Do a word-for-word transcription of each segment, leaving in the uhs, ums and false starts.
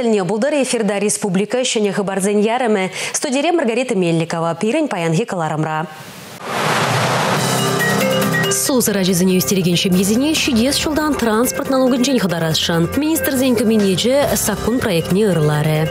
телне булдар эфирда республика шене хабарзен ярыме. Студия Маргарита Мельникова. Пирень паянги каларамра. Сузыра жизни үстереген шемьезине чудес шулдан транспорт налогын жен хадарашын. Министр зенька менеже сакун проектне ырлары.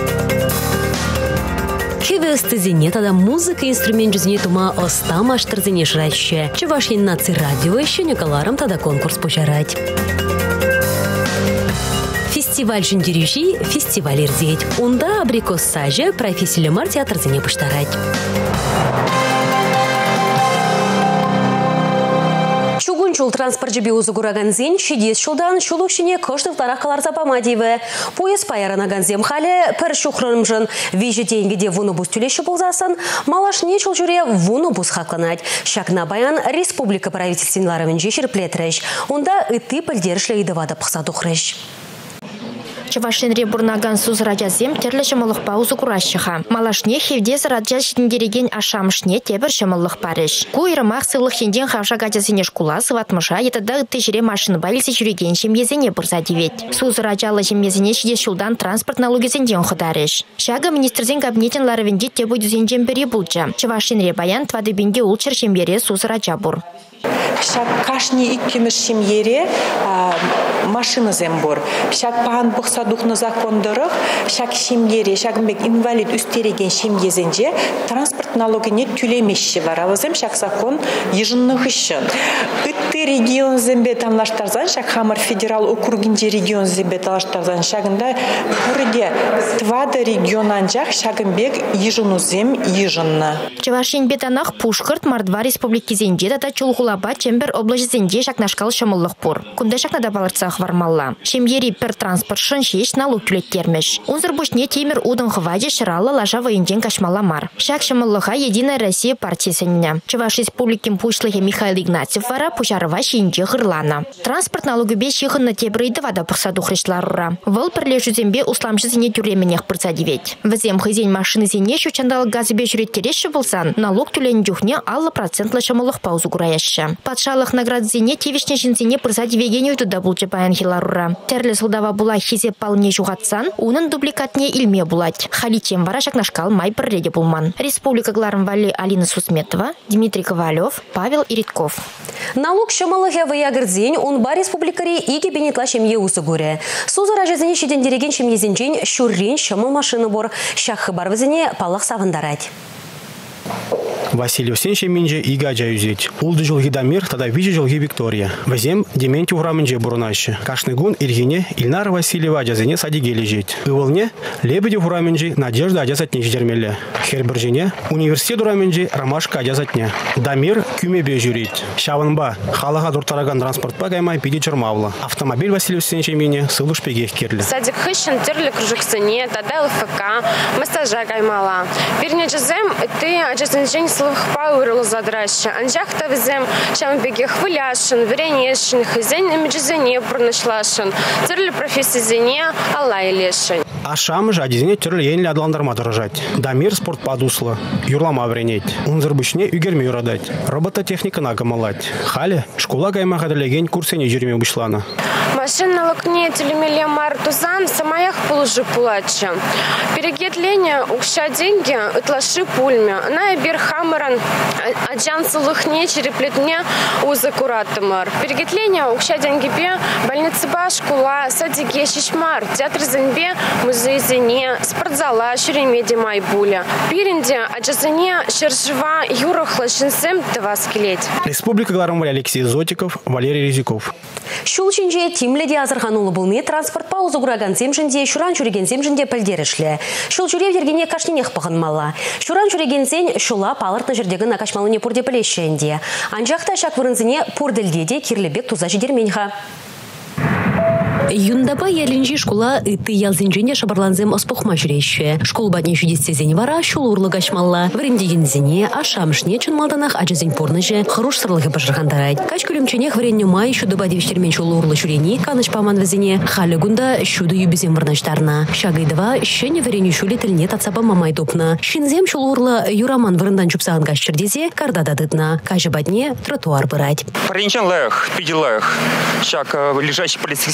Кевестезине тада музыка инструмент жизни тума остам аштырзине жраща. Чевашин наци радио еще не каларам тада конкурс пожарать. Фестиваль жіндерюжи, фестиваль ирзеть. Унда абрикос сажа профессия мар театрзине пуштарать. Чугунчул транспорт жебе узугураганзен, шидес шулдан шулукшине коштов тарахкалар запамадивы. Поезд паяранаганзем хале пір шухрынымжын. Вижі деньгеде вуну бус тюлеші болзасын, малаш нечул жүре вуну бус хакланать. Шакна баян республика правительственларымен жешір плетреш. Унда ыты пілдерішлі идывады пықса дұқрыш. Чавашинре бурнаган суз раджазем терлі шымылық паузу куращыха. Малашне хевдез раджаз жиндереген ашамышне тебір шымылық парыш. Куйрымақ сылық хенден хавша гадязыне шкула сыватмыша, етада тежіре машины байлысы жүреген шемезене бұрза девет. Суз раджалы шемезене шидес шулдан транспорт налогезенден хударыш. Шага министрзен кабинетен ларывенде тебу дүзенден бері бұлча. Чавашинре баян твадыбенде улчыр шембере суз раджабур. Шак кашни иккемеш шемьере машина зембор. Шак паған бұқса дұқны закондырық, шак шемьере, шагымбек инвалид үстереген шемьезенже транспорт налогыне түлемеші бар. Авызем шак закон ежынных үшін. Үтті регион зембе тамлаштарзан, шак хамар федерал округинде регион зембе талаштарзан, шагында күрде твада регионан жақ шагымбек ежыну зем ежынны. Чавашин бетанах пушкарт мардва республики зенде тата чулгулаба чембер область зенде шакнашкал шамыллық пор. Кунда шакнада баларцах вармалла. Шемьери пер транспорт шеш налог түлеттермеш. Унзыр бушне темір удың хваде шыралы лажа военден кашмаламар. Шак шамыллыха Единая Россия партиясынна. Чаваш республикин пушлыхе Михаил Игнатьев вара пушарова шенде хырлана. Транспорт налогы бе шихынна тебрейді вада пықса дұхрышларыра. Выл пірлешу зембе усламшы зене тюременех пырца девет. Візем хызен машины зене шучандал газы бе жүреттереші болсан, налог түлен дюхне аллы процентлы шамыллық паузу гураяшы. Патшалық наград зене тевишне жинзене пырца девегене өтуді бұл жапаян хиларура. Терлі сылдава була хизе палне жуғатсан, унын дубликатне илме булать. Халичем вара шакнашкал май пірреде булман. Республика Гларм Вали Алина Сусметова, Дмитрий Ковалев, Павел Иритков. Налог шамалыхе выягырдзень, он ба республикари иге бенетла шемье усыгуре. Сузыра жезіне шеден дереген шемьезенчен шуррен шамал машины бор, шахы бар візіне палақ савындарать. Василий Усенче минже ига жаюзет. Улды жылги Дамир, тада вижи жылги Виктория. Вазем дементи уграмынже бурунайшы. Кашный гун Ильине Ильнара Васильева ажазыне садиге лежет. Ывылне Лебедев уграмынже Надежда ажазатне жидермелі. Хербіржене университет уграмынже Ромашка ажазатне. Дамир күмебе жүрет. Шавынба халаға дұртараган транспортпа гаймай пиде чырмавлы. Автомобиль Василий Усенче мине сылыш пегех керлі. Садик хыщен терлі кружексыне, тада ЛФК, массажа гаймала. Верне джазем, ты ажазынжень слух паурыл задраща. Анжахта везем, шам беге хвыляшын, веренешын, хызень имиджизене пронышлашын. Терлі профессия зене алай лешын. А шам жадизене терлі енлі адландарма дырыжать. Дамир спорт падуслы, юрлама вренеть. Унзыр бушне үгерме юрадать. Робототехника нагамалать. Хали, школа гайма гадалеген курсене жүрме бушлана. Машина локне телемеле мартузан самаях полужи пулача. Перегетлене укша деньги ытлаши пульме. На бир хамаран аджан сулухне череплетне узы куратымар. Перегетлене укша деньги бе больница ба школа садиге шишмар. Театр зенбе музей зене спортзала шеремеде майбуля. Пиринде аджазене шержива юрахла шинсем тваскелеть. Республика Гларм Вали Алексей Зотиков, Валерий Резиков. Шулчинже тимледе азырханулы бұлны транспорт паузу құраған земжінде, шуран жүреген земжінде пілдерішлі. Шул жүрев ергене кашненех пығынмала. Шуран жүреген зен шула палыртны жердегі накашмалыне пұрде пілешшенде. Анжақта шак вырынзіне пұрділдеде кирлебек туза жедерменға. Юндаба ялинжи школа ыты ялзинжене шабарланзем оспухма жүрейші. Школ бадне шудестезені вара шул урлы гашмалла. Врендеген зене ашамшне чынмалданах аджазень порныже хорош сырлығы башырғандарайд. Кач күлімченех вренне май шуды бадевіштермен шул урлы жүрені каныш паман візіне халі гунда шуды юбізем вырнаштарна. Шагайдыва шене врене шулі тіліне татсаба мамай топна. Шинзем шул урлы юраман вырындан чупсаған гашчырдезе кардада дыдна. Кajы бадне тротуар бырать. Паренчан лэх, пиди лэх. Шак лежащий полицейский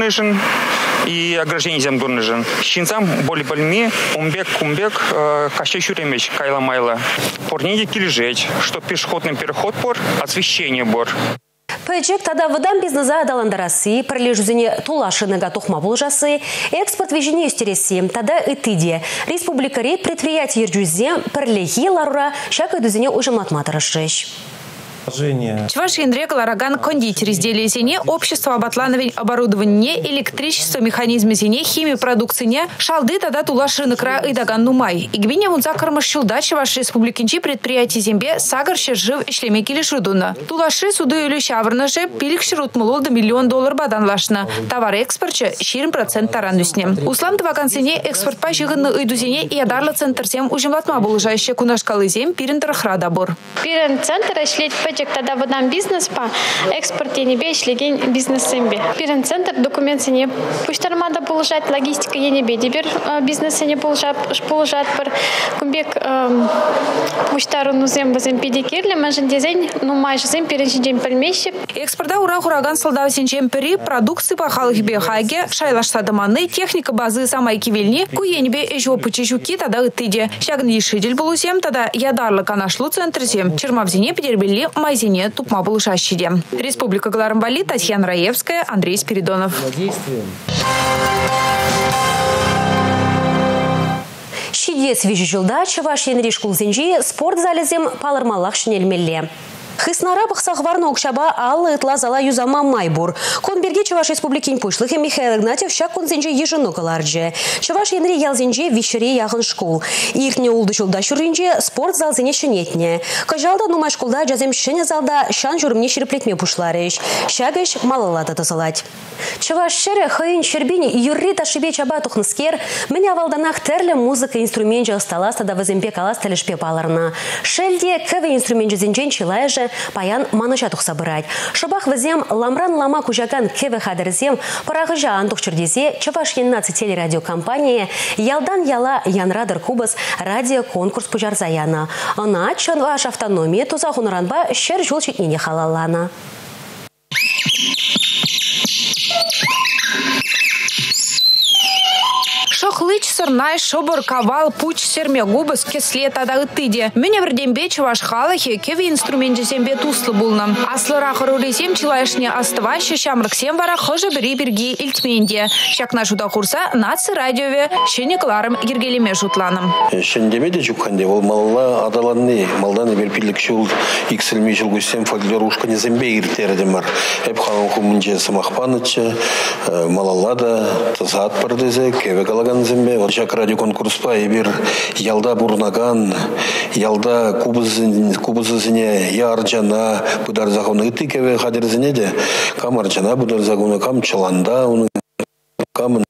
дурныжен и ограждение зем дурныжен. Щинцам более больми, умбек, кумбек, каща шуремеч, кайла майла. Порниди килежеть, что пешеходный переход пор, освещение бор. Пэджек тада выдам бизнеса адаландарасы, пролежузине тулашыныга тухма булжасы, экспорт вежине юстереси, тада итыде. Республика рейд предприятий ерджузе, перлехи ларура, шак идузине ужимлатматарашыш. Чуваш Индрек Лараган кондитер изделия зене, общество обатлановень оборудование, электричество, механизмы зене, химию продукции не, шалды тогда тулашины кра и даган нумай. И гвиня вунза кармашил Чуваш республикинчи предприятий зембе сагарши жив и шлемеки лишудуна. Тулаши суду или шаврнаже пилик ширут мулол до миллион доллар бадан лашна. Товар экспорче ширим процент таранусне. Услан тавакансене экспорт па жиганны идузене и адарла центр зем ужимлатма булыжающая кунашкалы зем пирин тарахрадабор. Пирин центр шлеть тогда выдам бизнес по экспорте не бей шлеген бизнес сембе. Пирен центр документ не пусть армада получать логистика я не бей. Теперь бизнес не получать получать пар кумбек пусть ару зем базем педикирле мажен дизайн ну майже зем пережидем пальмещи. Экспорта ура ураган солдат сенчем пери продукции по халхбе хаге шайлашта доманы техника базы самой кивельни куенбе эжо пучежуки тогда тыде шагни шидель булусем тогда ядарлы канашлу центр зем чермавзине педербели майзине тупма булышащиде. Республика Галарамбали, Татьяна Раевская, Андрей Спиридонов. Щидес вижу жылда Чуваш енришкул зенжи спорт залезем палырмалах шинельмелле. Хыснара бахсах варна укшаба аллы ытла зала юзама майбур. Конберге Чуваш республикин пушлыхе Михаил Игнатьев щак конзенже ежину каларджи. Чуваш енри ялзенже вишере яғын школ. Иртне улды жылда шуринже спорт зал зене шынетне. Кажалда нумай школда жазем шыне залда шан журымне ширеплетме пушларыш. Щагыш малалата тазалать. Чуваш шере хайын шербини юрри ташибе чаба тухныскер. Меня валданах терле музыка инструмент жасталаста да ваземпе каласта лишпе паларна. Шельде кеве инструмент жезенжен чилайже паян маныча тухса бырать. Шабах вазем ламран лама кужаган кеве хадерзем парагыжа антух чердезе Чуваш еннацы телерадиокомпания ялдан яла янрадыр кубас радиоконкурс пужарзаяна. Она чанваш автономия туза хунаранба шер жол читнине халалана. Шохлыч сырнай шобор кавал пуч серме губас кесле тада тыде. Меня вердембе Чуваш халахи кеви инструмент зембе туслы булнам. Аслыра хорурисем чилайшне аставаще шамраксем вара хожа бери берги ильтменде. Шак нашуда курса наци радиове шене-кларым ергелеме жутланым. Шендемеде чукханде ол малла адаланны малданы бер пилик шул икселме жыл гусем фольклорушка не зембе иртердемар. Эп халын хумынже самахпанычы малалада тазат пардезе кеве галаган зембе вот шак радио конкурспа ебир ялда бурнаган ялда кубызын кубызыне яржана будар загоны тикеве хадерзине де камаржана будар загоны кам чаланда уны кам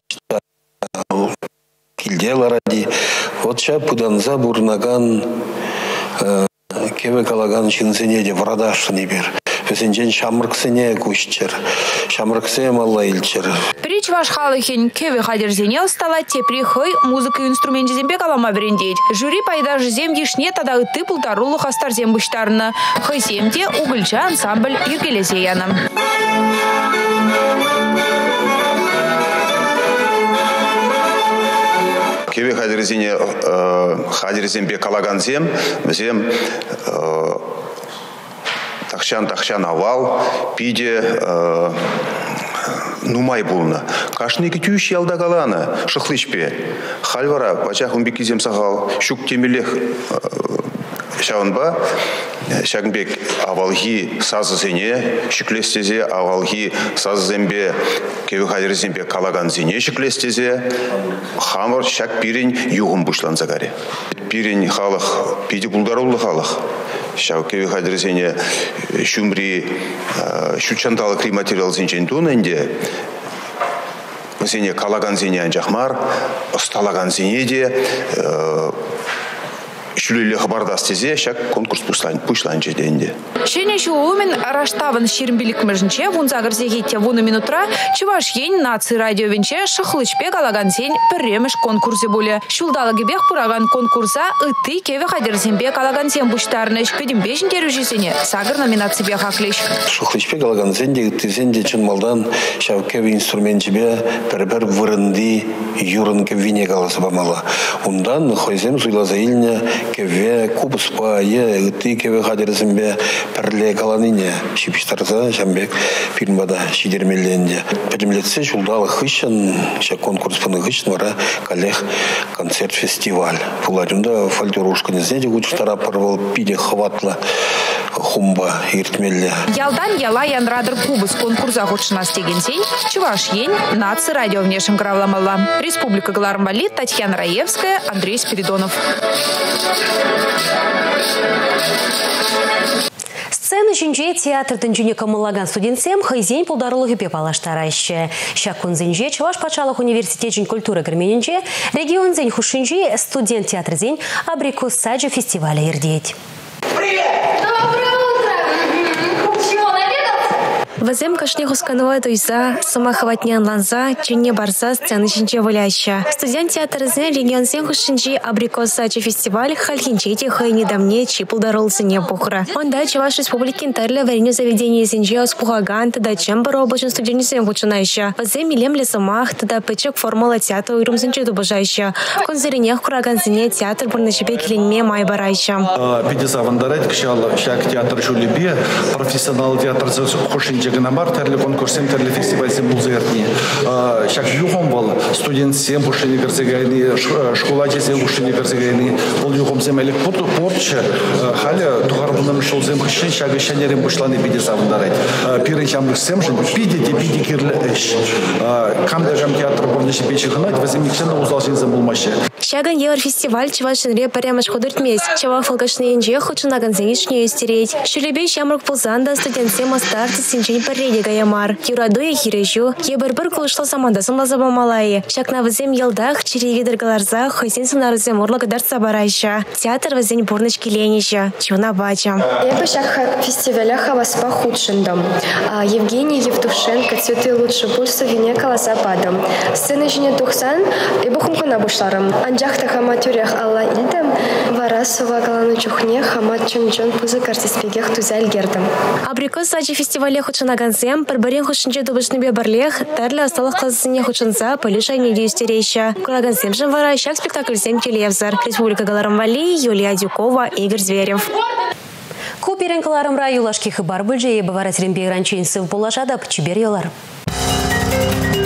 килдела ради вот ша буданза бурнаган кеве галаган чинзине де врадашны бир Песенчен шамрыксене кущер, шамрыксе малла илчер. При Чуваш халыхин кеве хадерзене стала те прихой музыка и инструмент зембе калама брендеть. Жюри пайда зем дишне тада ты полторулы хастар зем быштарна. Хайсемте угольча ансамбль Ергелезеяна. Кеве хадерзене хадерзембе калаган зем, зем Тахчан-тахчан авал, пиде э, нумай булна. Кашны китюш ялда галана, шахлычпе. Хальвара, пачах умбекизем сахал, щук темелех э, шаунба, шагнбек авалги сазызене, шиклестезе, авалги сазызембе, кевихадерзембе калаганзене шиклестезе, хамар шак пирень югум бушлан загаре. Пирень халах, пиде булдарулы халах. Шауке вихадрезене шумри шучандалы климатериал зенчен туненде зене калаган зене анжахмар осталаган зене де шүлелі хабардас тезе шак конкурс пушлан жеденде. Шене шулумен раштавын ширмбилик межінче вунзагыр зегетте вуны минутра Чуваш ен наци радио венче шахлычпе галаган сень пірремеш конкурсе боле. Шулдалы гебех пураган конкурса ыты кеве хадерзембе галаган сень буштарныш. Педимбежін терюжесене сагыр номинации бе хаклиш. Шахлычпе галаган сенде ыты сенде чын малдан шавкеве инструментчебе пір-пір вырынды юрын кевине галасы бамала. Ундан хойзем суйлаза илне кеве кубыспа е ыты кеве хадерзембе пірле галаныне. Шипиштарза жамбек фильмада шидермеленде. Педимлетсе шулдалы хыщен, ша конкурс пыны хыщен вара коллег концерт-фестиваль. Фуладюнда фольклорушка не знете, гучтара порвал пиде хватла хумба иртмелле. Ялдан яла янрадыр кубыс конкурса худшына стеген сень, Чуваш ен наци радио внешним кравламала. Республика Галармбали, Татьяна Раевская, Андрей Спиридонов. Сцена жинже театрдың жүне камыллаган студентсем хайзен пулдарылығы бе балаштарайшы. Шакун зенже Чуваш пачалық университет культура гірменінже регион зен хушинже студент театр зен абрикос саджа фестиваля ердеть. Вазем кашне хусканова туйса, сама хватнян ланза, чуне барса сцены шинче воляща. Студент театр зен регион зен хушинчи абрикос саджа фестиваль хальхинчети хай недавне чипул даролсы не бухра. Он да Чуваш республики тарле вареню заведение зенже оспухаган, тогда чембер обычен студент зен хучунайща. Вазем милем лесомах, тогда пычек формула театра уйрум зенче дубажайща. Конзеренех кураган зене театр бурначебе киленме май барайща. Педиса вандарайт кшал шак театр жулебе, профессионал театр хушинче гнамар терле конкурсем терле фестиваль сем булзертни. Шак юхом был студент сем пушини персегайни, школа сем пушини персегайни. Был юхом сем элек порту портче халя тугарбунам шел сем хушин шак шанерем бушланы педиса вандарайт. Пирен шамлык сем жен пиди те пиди кирле эш. Камда гам театр бурниши печи гнать возем никсена узал сен зем булмаще. Шаган Еврофестиваль Чувашинре парямаш ходыртмес. Чава фалкашны инже хочунаган зенишне истереть. Шулебе шамрук пулзанда студент сема старты синчен парреде гаямар. Юрадуя хирежу, ебер-бір кулышла самандасым лазаба малайы. Шакна вазем елдах, черевидер галарзах, хайсен сынарызем урлага дарца барайша. Театр вазен бурночки ленища. Чуна бача. Я бы шак фестиваля хаваспа худшиндам. Евгений Евтушенко, цветы лучше пульса, вине колоса падам. Сцены жіне тухсан, и бухумкана бушларым. Анжахта хама тюрях алла илдем, варасова галану чухне, хама чун-чун пузы картиспегех тузаль гердам. Абрикос саджи фестивале худшынагансем, парбарен худшынче дубышныбе барлех, тарля осталых классыне худшынца, полиша не дюстерейща. Курагансем жын вара, щак спектакль сем телевзор. Республика Галармбали, Юлия Дюкова, Игорь Зверев. Куперен Каларымра юлашки хыбар бүлже ебі варасырын бейранчейін сыв болашада пчибер елар.